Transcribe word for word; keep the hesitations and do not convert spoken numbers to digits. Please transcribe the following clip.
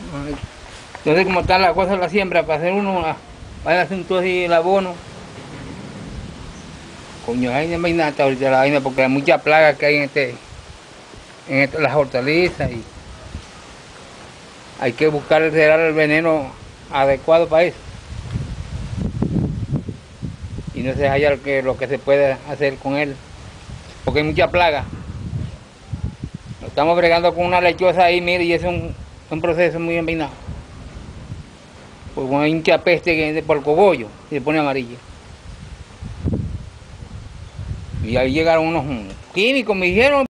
Entonces, como está la cosa de la siembra, para hacer uno, ah, para hacer entonces el abono, coño, ahí no hay nada hasta ahorita la vaina, porque hay mucha plaga que hay en este, en este- las hortalizas y hay que buscar el cereal, el veneno adecuado para eso. Y no se halla lo que, lo que se puede hacer con él, porque hay mucha plaga. Estamos bregando con una lechosa ahí, mire, y es un, un proceso muy envainado. Porque hay mucha peste que es de por el cogollo y se pone amarilla. Y ahí llegaron unos químicos, me dijeron,